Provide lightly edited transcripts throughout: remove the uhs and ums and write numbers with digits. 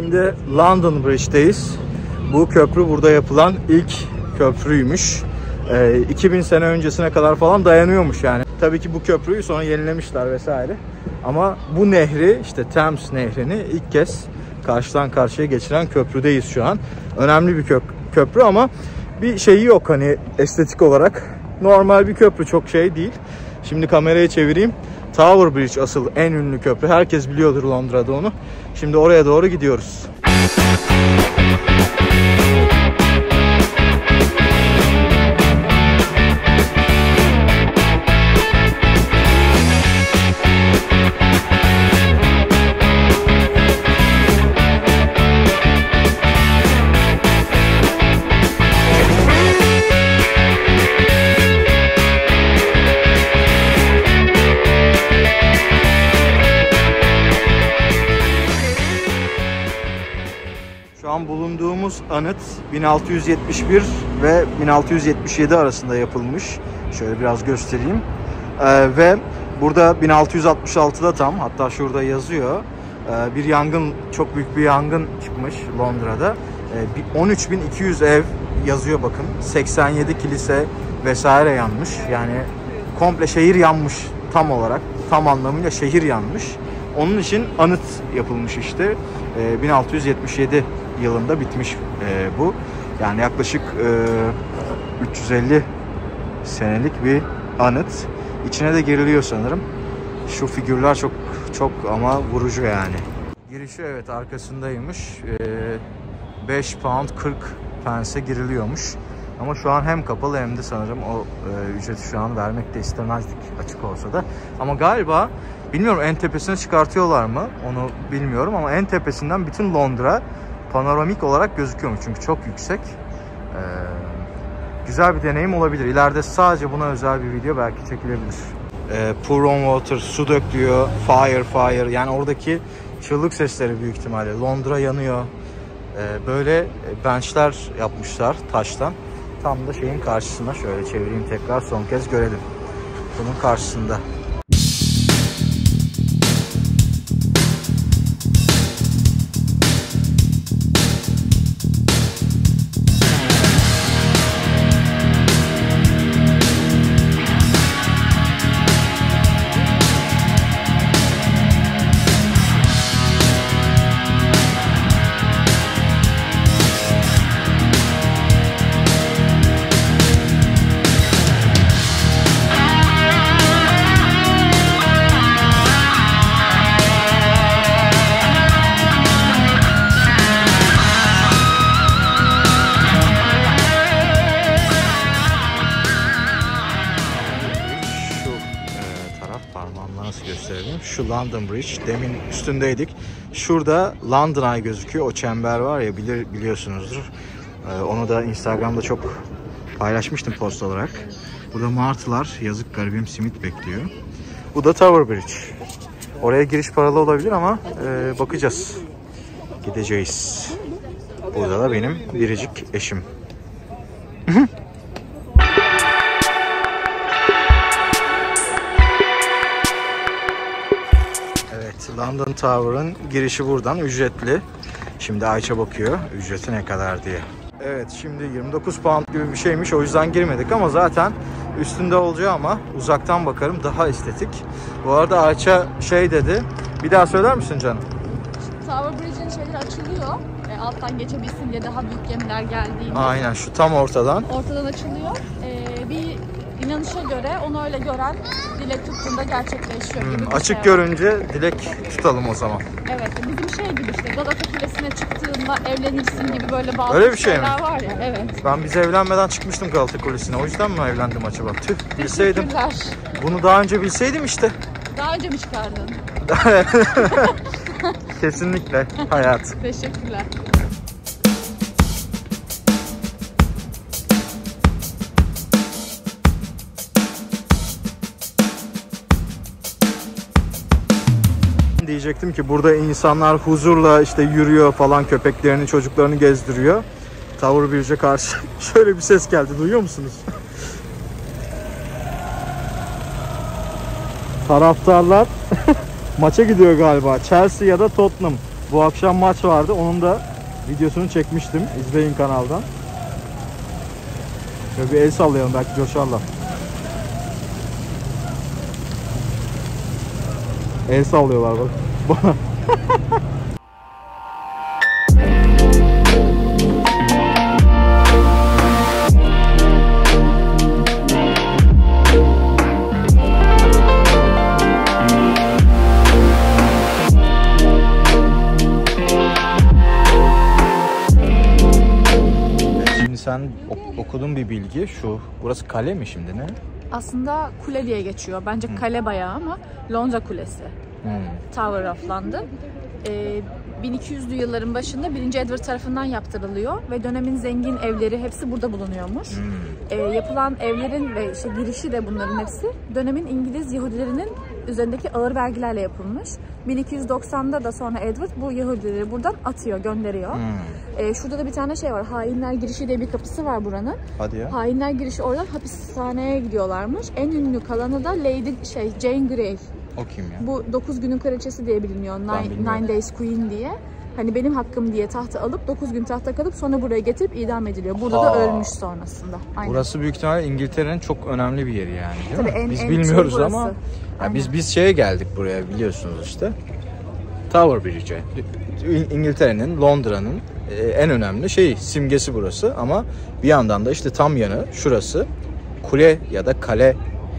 Şimdi London Bridge'deyiz. Bu köprü burada yapılan ilk köprüymüş. 2000 sene öncesine kadar falan dayanıyormuş yani. Tabii ki bu köprüyü sonra yenilemişler vesaire. Ama bu nehri, işte Thames Nehri'ni ilk kez karşıdan karşıya geçiren köprüdeyiz şu an. Önemli bir köprü ama bir şeyi yok hani estetik olarak. Normal bir köprü, çok şey değil. Şimdi kamerayı çevireyim. Tower Bridge asıl en ünlü köprü. Herkes biliyordur Londra'da onu. Şimdi oraya doğru gidiyoruz. Şu an bulunduğumuz anıt 1671 ve 1677 arasında yapılmış. Şöyle biraz göstereyim. Ve burada 1666'da tam, hatta şurada yazıyor. Bir yangın, çok büyük bir yangın çıkmış Londra'da. 13.200 ev yazıyor bakın. 87 kilise vesaire yanmış. Yani komple şehir yanmış tam olarak. Tam anlamıyla şehir yanmış. Onun için anıt yapılmış işte. 1677 yılında bitmiş bu. Yani yaklaşık 350 senelik bir anıt. İçine de giriliyor sanırım. Şu figürler çok ama vurucu yani. Girişi evet arkasındaymış. 5 pound 40 pence'e giriliyormuş. Ama şu an hem kapalı hem de sanırım o ücreti şu an vermek de istemezdik açık olsa da. Ama galiba bilmiyorum en tepesine çıkartıyorlar mı onu bilmiyorum ama en tepesinden bütün Londra panoramik olarak gözüküyormuş çünkü çok yüksek. Güzel bir deneyim olabilir. İleride sadece buna özel bir video belki çekilebilir. Pour on water, su dökülüyor, fire yani oradaki çığlık sesleri büyük ihtimalle. Londra yanıyor. Böyle benchler yapmışlar taştan. Tam da şeyin karşısında, şöyle çevireyim tekrar son kez görelim. Bunun karşısında. Şu London Bridge. Demin üstündeydik. Şurada London Eye gözüküyor. O çember var ya, biliyorsunuzdur. Onu da Instagram'da çok paylaşmıştım post olarak. Burada martılar, yazık garibim, simit bekliyor. Bu da Tower Bridge. Oraya giriş paralı olabilir ama bakacağız. Gideceğiz. Burada da benim biricik eşim. London Tower'ın girişi buradan ücretli. Şimdi Ayça bakıyor ücreti ne kadar diye. Evet, şimdi 29 pound gibi bir şeymiş, o yüzden girmedik ama zaten üstünde olacağı ama uzaktan bakarım daha estetik. Bu arada Ayça şey dedi, bir daha söyler misin canım? Tower Bridge'in şeyleri açılıyor. Alttan geçebilsin diye, daha büyük gemiler geldiğinde. Aynen, şu tam ortadan. Ortadan açılıyor. Bir inanışa göre onu öyle gören dilek tuttuğunda gerçekleşiyor. Açık görünce dilek tutalım o zaman. Evet, bizim şey gibi işte Galata Kulesi'ne çıktığında evlenirsin gibi böyle bazı öyle bir şey mi? var ya. Evet. Ben biz evlenmeden çıkmıştım Galata Kulesi'ne. O yüzden mi evlendim acaba? Tüh, bilseydim. Teşekkürler. Bunu daha önce bilseydim işte. Daha önce mi çıkardın? Kesinlikle hayat. Teşekkürler. Diyecektim ki burada insanlar huzurla işte yürüyor falan, köpeklerini, çocuklarını gezdiriyor. Tower Bridge'e karşı şöyle bir ses geldi, duyuyor musunuz? Taraftarlar maça gidiyor galiba. Chelsea ya da Tottenham. Bu akşam maç vardı. Onun da videosunu çekmiştim. İzleyin kanaldan. Şöyle bir el sallayalım, belki coşarlar. El sallıyorlar bak. Bana. Sen okudun bir bilgi. Burası kale mi şimdi, ne? Aslında kule diye geçiyor. Bence kale bayağı ama Londra Kulesi. Tower of London. 1200'lü yılların başında 1. Edward tarafından yaptırılıyor ve dönemin zengin evleri hepsi burada bulunuyormuş. Yapılan evlerin ve girişi de bunların hepsi dönemin İngiliz Yahudilerinin üzerindeki ağır vergilerle yapılmış. 1290'da da sonra Edward bu Yahudileri buradan atıyor, gönderiyor. Şurada da bir tane şey var. Hainler girişi diye bir kapısı var buranın. Hadi ya. Hainler girişi oradan hapishaneye gidiyorlarmış. En ünlü kalanı da Lady Jane Grey. O kim ya? Bu 9 günün kraliçesi diye biliniyor. Nine Days Queen diye. Hani benim hakkım diye tahta alıp 9 gün tahta kalıp sonra buraya getirip idam ediliyor. Burada da ölmüş sonrasında. Aynen. Burası büyük ihtimalle İngiltere'nin çok önemli bir yeri yani, değil Tabii mi? Biz bilmiyoruz ama biz şeye geldik buraya, biliyorsunuz işte. Tower Bridge'e. İngiltere'nin, Londra'nın en önemli simgesi burası ama bir yandan da işte tam yanı şurası kule ya da kale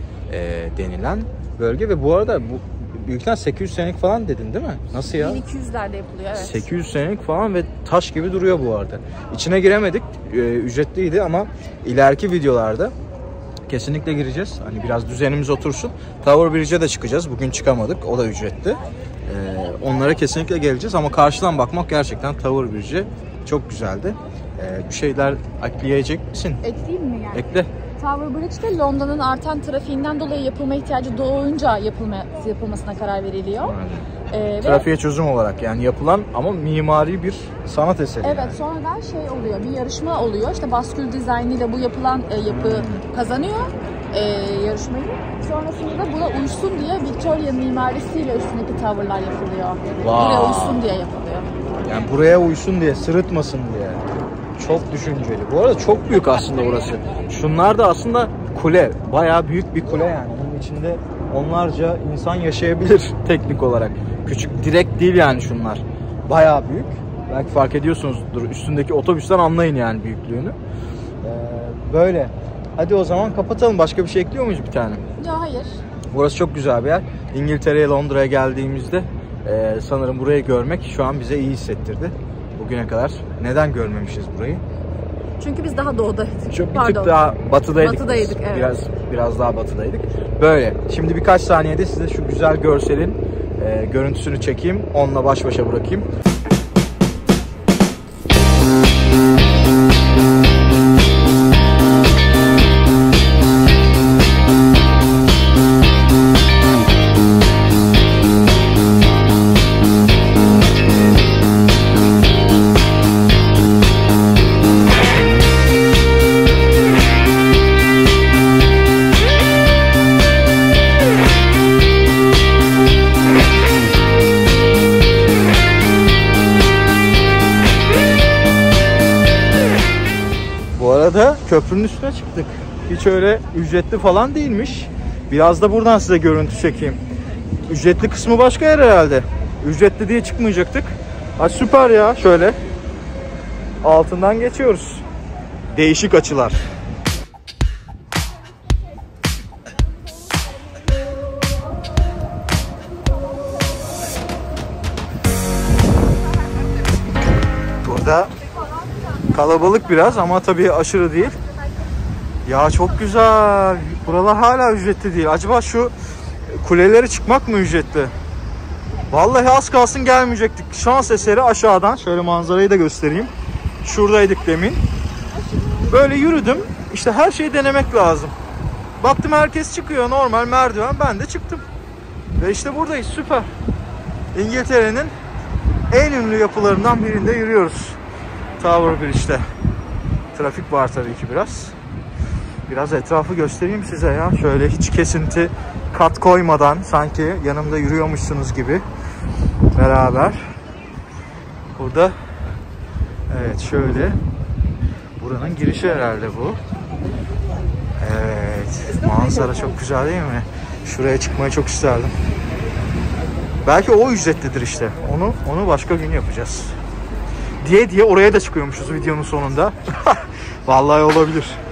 denilen bölge ve bu arada bu büyük ihtimalle 800 senelik falan dedin değil mi? Nasıl ya? 1200'lerde yapılıyor, evet. 800 senelik falan ve taş gibi duruyor bu arada. İçine giremedik, ücretliydi ama ileriki videolarda kesinlikle gireceğiz. Hani biraz düzenimiz otursun. Tower Bridge'e de çıkacağız. Bugün çıkamadık, o da ücretli. Onlara kesinlikle geleceğiz ama karşıdan bakmak gerçekten Tower Bridge'e çok güzeldi. Bir şeyler ekleyecek misin? Ekleyeyim mi yani? Ekle. Tower Bridge de Londra'nın artan trafiğinden dolayı yapılma ihtiyacı doğunca yapılmasına karar veriliyor. Trafiğe çözüm olarak yani yapılan ama mimari bir sanat eseri. Evet, yani. sonradan oluyor, bir yarışma oluyor. İşte baskül dizaynıyla bu yapılan yapı kazanıyor yarışmayı. Sonrasında da buna uysun diye Victoria mimarisiyle üstündeki tavırlar yapılıyor. Buraya uysun diye yapılıyor. Yani buraya uysun diye, sırıtmasın diye. Çok düşünceli. Bu arada çok büyük aslında burası. Şunlar da aslında kule. Bayağı büyük bir kule yani. Bunun içinde onlarca insan yaşayabilir teknik olarak. Küçük, direkt değil yani şunlar. Bayağı büyük. Belki fark ediyorsunuzdur. Üstündeki otobüsten anlayın yani büyüklüğünü. Böyle. Hadi o zaman kapatalım. Başka bir şey ekliyor muyuz bir tane? Ya hayır. Burası çok güzel bir yer. İngiltere'ye, Londra'ya geldiğimizde sanırım burayı görmek şu an bize iyi hissettirdi. Bugüne kadar neden görmemişiz burayı? Çünkü biz daha doğudaydık. Bir tık daha batıdaydık. Batıdaydık, evet. Biraz daha batıdaydık. Böyle. Şimdi birkaç saniyede size şu güzel görselin görüntüsünü çekeyim. Onunla baş başa bırakayım. Köprünün üstüne çıktık. Hiç öyle ücretli falan değilmiş. Biraz da buradan size görüntü çekeyim. Ücretli kısmı başka yer herhalde. Ücretli diye çıkmayacaktık. Süper ya, şöyle. Altından geçiyoruz. Değişik açılar. Burada kalabalık biraz ama tabii aşırı değil. Ya çok güzel. Buralar hala ücretli değil. Acaba şu kulelere çıkmak mı ücretli? Vallahi az kalsın gelmeyecektik. Şans eseri aşağıdan. Şöyle manzarayı da göstereyim. Şuradaydık demin. Böyle yürüdüm. İşte her şeyi denemek lazım. Baktım herkes çıkıyor. Normal merdiven. Ben de çıktım. Ve işte buradayız. Süper. İngiltere'nin en ünlü yapılarından birinde yürüyoruz. Tower Bridge'de. Trafik var tabii ki biraz. Biraz etrafı göstereyim size ya. Şöyle hiç kesinti, kat koymadan sanki yanımda yürüyormuşsunuz gibi beraber. Burada evet şöyle buranın girişi herhalde bu. Evet, manzara çok güzel değil mi? Şuraya çıkmayı çok isterdim. Belki o ücretlidir işte. Onu başka gün yapacağız. Diye oraya da çıkıyormuşuz videonun sonunda. Vallahi olabilir.